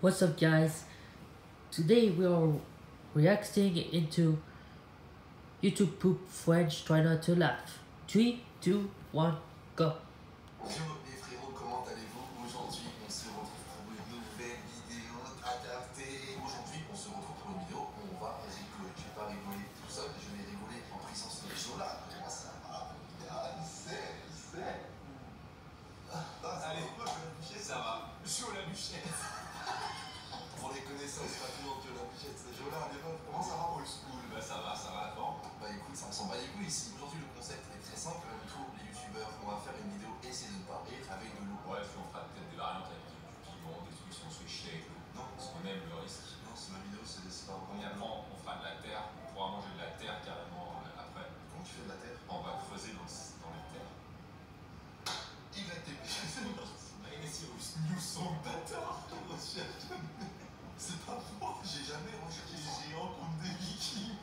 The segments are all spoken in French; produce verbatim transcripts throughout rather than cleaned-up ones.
What's up, guys? Today we are reacting into YouTube poop French try not to laugh. three, two, one, go. Yo les frérots, comment allez-vous? Aujourd'hui on se retrouve pour une nouvelle vidéo adaptée. Aujourd'hui on se retrouve pour une vidéo où on va rigoler. Je vais pas rigoler tout seul, je vais rigoler en présence de Jola. Comment ça va? Ah, c'est, c'est. Allez, moi je la Buchette, ça va. Jo la Buchette. Pour les connaissances passionnantes de la Buchette, c'est Jola, les meufs. Comment ça va old school? Bah ça va, ça va avant. Bah écoute, ça me s'en bat les couilles ici. Aujourd'hui le concept est très simple. Tous les youtubeurs, on va faire une vidéo essayer de ne pas rire avec de l'eau. Ouais, puis on fera peut-être des variantes avec du piment, des trucs qui sont switchés avec l'eau. Non, parce qu'on aime le risque. Non, c'est ma vidéo, c'est pas Et après, on fera de la terre. On pourra manger de la terre carrément après. Comment tu fais de la terre? On va creuser dans, dans la terre. Y T P. Nous sommes bâtards. C'est pas moi, j'ai jamais recherché les géants contre des vikings.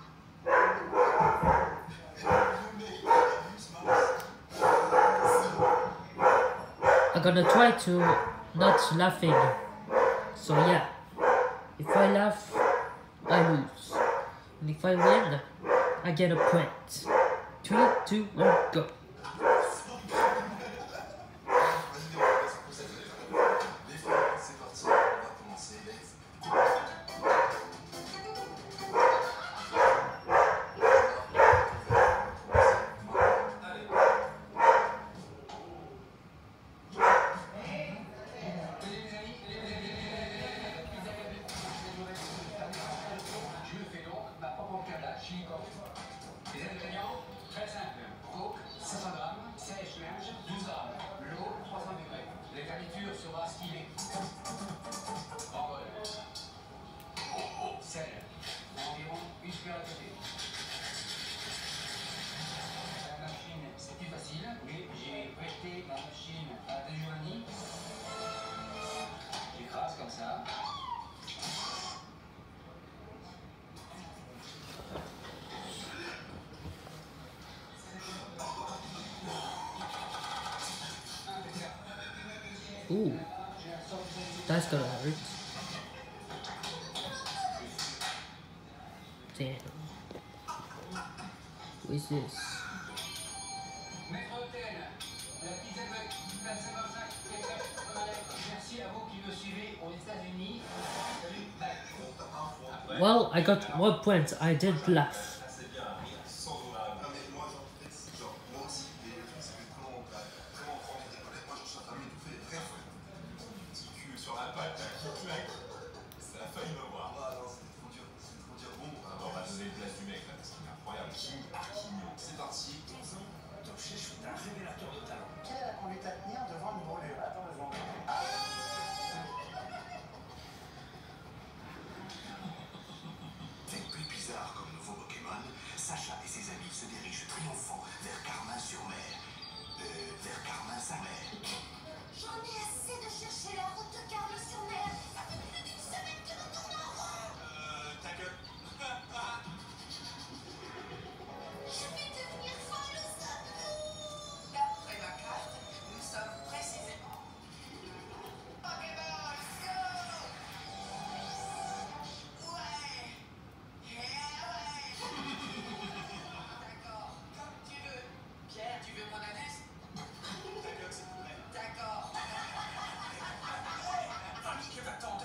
I'm gonna try to not laughing. So yeah, if I laugh, I lose. And if I win, I get a point. three, two, one, go. Les ingrédients, très simple. Coke, cinq cents grammes, sèche-linge, douze grammes. L'eau, trois cents degrés. Les garnitures sera stylée. En vol. Sel. Environ une cuillère à café. La machine, c'est plus facile. Oui, j'ai prêté ma machine à Déjouani. J'écrase comme ça. Ooh, that's gonna hurt. Damn. Who is this? Well, I got one point. I did laugh. Ça a failli me voir. Ah non, c'était trop dur, c'était trop dur. Bon, on va donner le place du mec là, parce qu'il est incroyable. King Arquigno. C'est parti. quinze ans, Top Chef est un révélateur de talent. Quelle on est à tenir devant une brûlure? Attends, devant. Fait plus bizarre comme nouveau Pokémon, Sacha et ses amis se dirigent triomphants vers Carmin-sur-Mer. Euh, vers Carmin-sa-Mer. J'en ai assez de chercher la route de Carmin-sur-Mer. Ça fait plus d'une semaine que nous tournons en rond. Euh, ta gueule. Je vais devenir folle au sommet. D'après ma carte, nous sommes précisément. Pokéball, go! Ouais! Yeah, ouais! D'accord, comme tu veux. Pierre, tu veux mon anus? Ta gueule, s'il vous plaît. D'accord. Famille qui t'attend.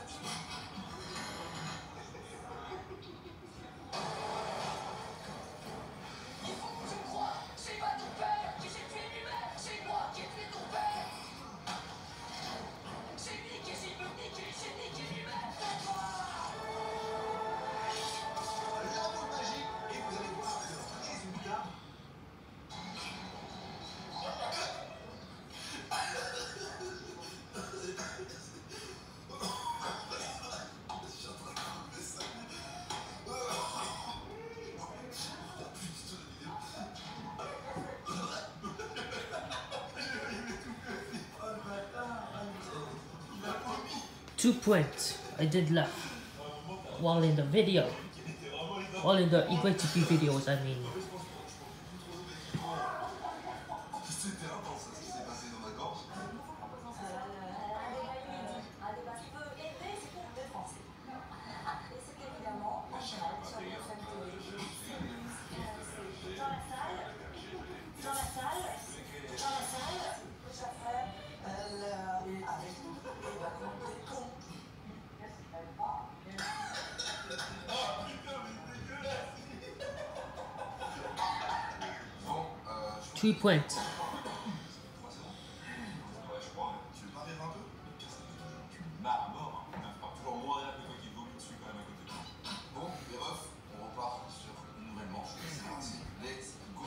Il faut que tu me crois. C'est pas ton père qui s'est tué lui-même. C'est moi qui ai tué ton père. C'est lui qui s'est peut niquer. C'est niqué lui-même. La boule magique, et vous allez voir le résultat. Two points. I did laugh. While in the video. While in the Y T P videos, I mean. C'était intense ce qui s'est passé dans ma gorge. Un débat humide, un débat peu épais, Three points. Ouais, je crois. Tu veux pas rire un peu? Tu me marres à mort. Hein. Enfin, toujours moins agréable que toi qui vomit dessus quand même à côté. Bon, les refs, on repart sur une nouvelle manche. C'est parti. Let's go.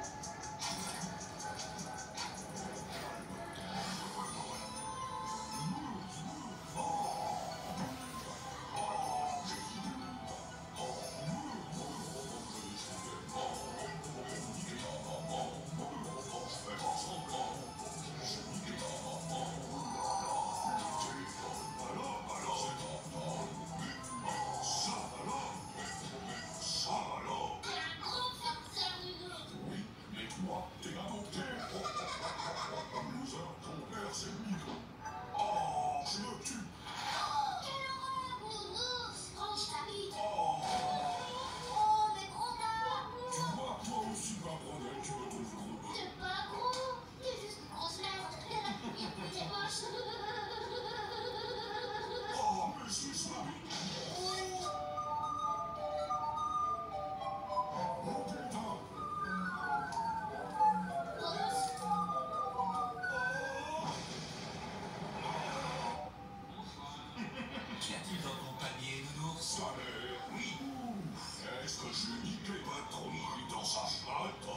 Qu'y a-t-il dans ton panier, nounours? Oui. Est-ce que je lui dis que pas trop dans sa chatte?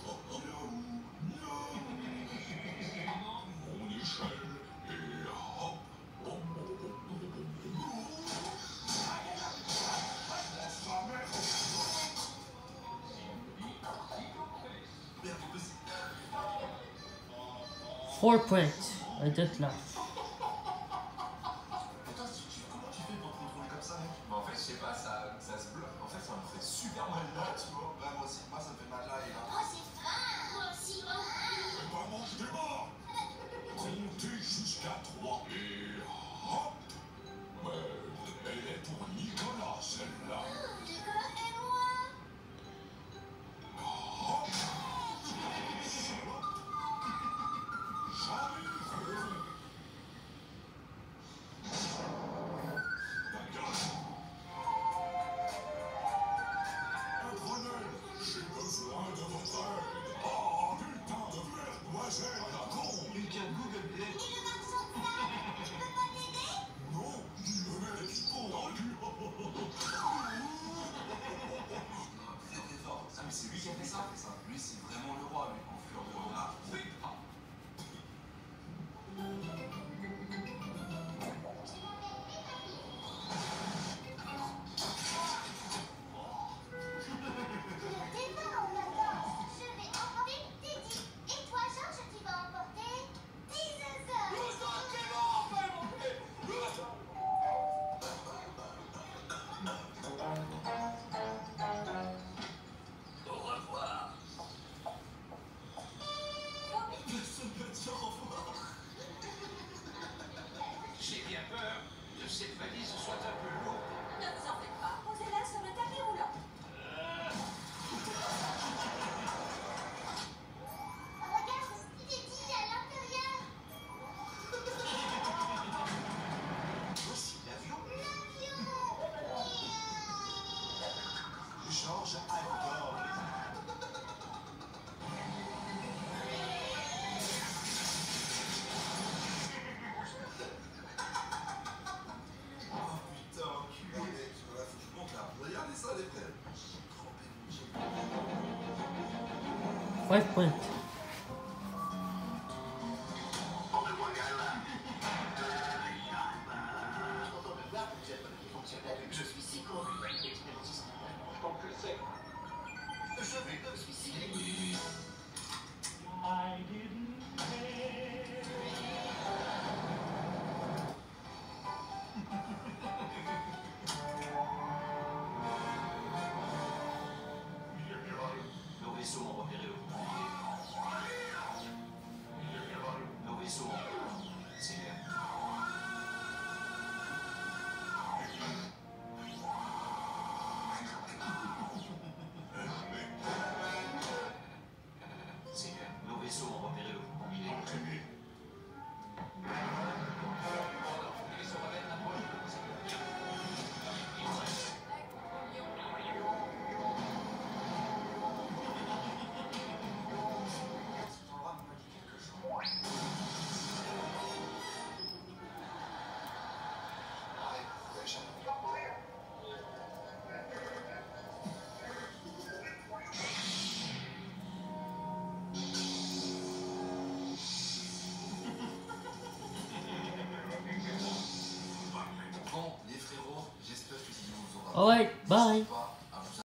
Mon échelle et hop. Four points. I just laugh. Putain, tu- comment tu fais pour te contrôler comme ça, mec? Mais en fait, je sais pas, ça, ça se bloque. En fait, ça me fait super mal là, tu vois. Ouais, moi aussi. Moi, ça me fait mal là et là. Oh, c'est fin. Moi aussi. Et pas mange des morts. Comptez jusqu'à trois et hop. Ouais, elle est pour Nicolas, celle-là. Nicolas et moi. Hop. J'arrive. Ta gueule. Apprenez, j'ai besoin de votre aide. Oh, putain de merde, demoiselle à la con. You can Google Et it. le garçon de ça, tu peux pas m'aider? Non, dis le mec qui convaincu. Très très fort. Ah, mais c'est lui qui a fait ça. C'est ça. Lui, c'est vraiment le roi, lui, en fleur de renard. Oui. Ah. T'es pas en vacances. Je vais emporter tes dix. Et toi, Georges, tu vas emporter dix Au revoir. J'ai bien peur que cette valise soit un peu lourde. Ne vous en faites pas. Posez-la sur le tapis roulant. Regarde, il est dit à l'intérieur. Voici l'avion. L'avion. Georges adore les Oh putain, enculé, mec. Voilà, faut que je monte là. Regardez ça, les frères. Je suis trempé de Five points. Je suis si convaincu avec l'expertise. Tant que c'est. Je vais me suicider. I didn't care. Nos vaisseaux ont repéré le bouclier. Alright, bye. Pas